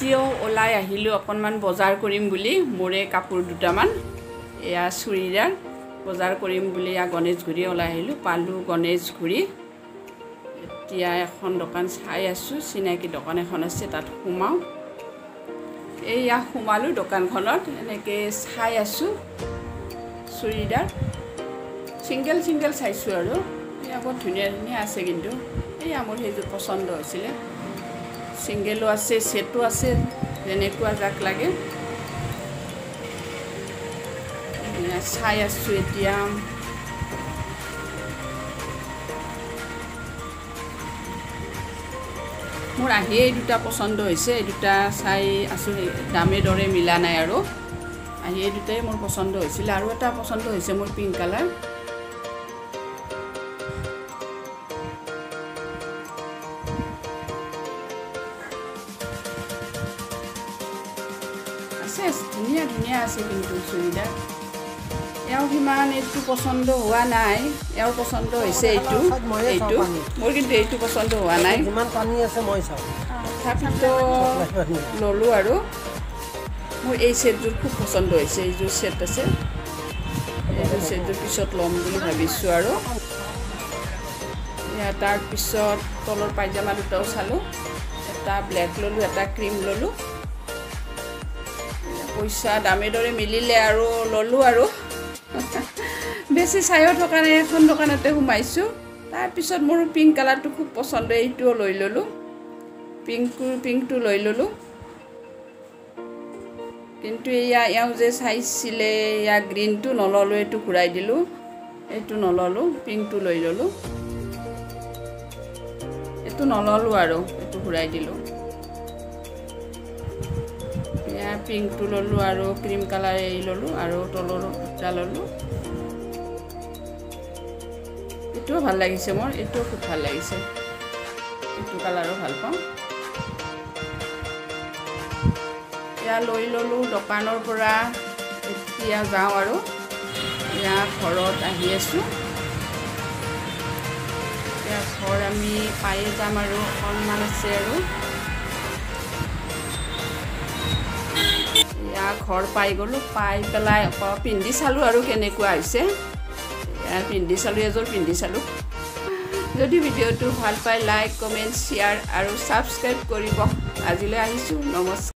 আজিও ওলাই আহিলো অকনমান বজাৰ কৰিম বুলি মোৰে কাপোৰ দুটামান এয়া চুৰিদাৰ বজাৰ কৰিম বুলি গণেশগুৰি ওলাই আহিলো পালু গণেশগুৰি এতিয়া এখন দোকান চাই আছো চিনাকি দোকান এখন আছে তাত সোমাও এয়া সোমালো দোকানখনত এনেকে চাই আছো চুৰিদাৰ সিঙ্গেল সিঙ্গেল চাইছো আৰু এয়া বহুত ধুনীয়া ধুনীয়া আছে কিন্তু এয়া মোৰ হেইটো পছন্দ হৈছিলে সিঙ্গেলো আছে সেটো আছে যেনেকুৱা যাক লাগে চাই আছো এতিয়া মোৰ আহি এই দুটা পছন্দ হৈছে এই দুটা চাই আছো দামে দৰে মিলা নাই আৰু আহি এই দুটাই মোৰ পছন্দ হৈছিল আৰু এটা পছন্দ হৈছে মোৰ পিংক কালাৰ ধুনীয়া ধুনীয়া আছে কিন্তু চুৰিদাৰ এও হিমান এইটো পছন্দ হোৱা নাই এও পছন্দ হৈছে এইটো এইটো মোৰ কিন্তু এইটো পছন্দ হোৱা নাই যিমান পানী আছে মই চাও তথাপিতো ললো আৰু মোৰ এই সেটযোৰ খুব পছন্দ হৈছে এইযোৰ সেট আছে এই সেটযোৰ পিছত লম বুলি ভাবিছো আৰু ইয়া তাৰ পিছত তলৰ পায়জামা দুটাও চালো এটা ব্ল্যাক ললো এটা ক্ৰীম ললো পইচা দামে দৰে মিলিলে আৰু ললো আৰু বেছি চাইও থকা নাই এখন দোকানতে সোমাইছো তাৰ পিছত মোৰ পিংক কালাৰটো খুব পছন্দ এইটো লৈ ললো পিংকটো লৈ ললো কিন্তু ইয়াও যে চাইছিলে ইয়া গ্ৰীনটো নললো এইটো ঘূৰাই দিলো এইটো নললো পিংকটো লৈ ললো এইটো নললো আৰু এইটো ঘূৰাই দিলো পিংকটো ললো আৰু ক্ৰীম কালাৰ এই ললো আৰু তলৰ দুটা ললো এইটো ভাল লাগিছে মোৰ এইটো খুব ভাল লাগিছে এইটো কালাৰো ভাল পাওঁ ইয়া লৈ ললো দোকানৰ পৰা এতিয়া যাওঁ আৰু ইয়া ঘৰত আহি আছো ইয়া ঘৰ আমি পায়ে যাম আৰু অকণমান আছে আৰু ঘৰ পাই গলো পাই পেলাই পিন্ধি চালো আৰু কেনেকুৱা হৈছে পিন্ধি চালো এযোৰ পিন্ধি চালো যদি ভিডিঅ'টো ভাল পাই লাইক কমেন্ট শ্বেয়াৰ আৰু সাবস্ক্ৰাইব কৰিব আজিলৈ আহিছো নমস্কাৰ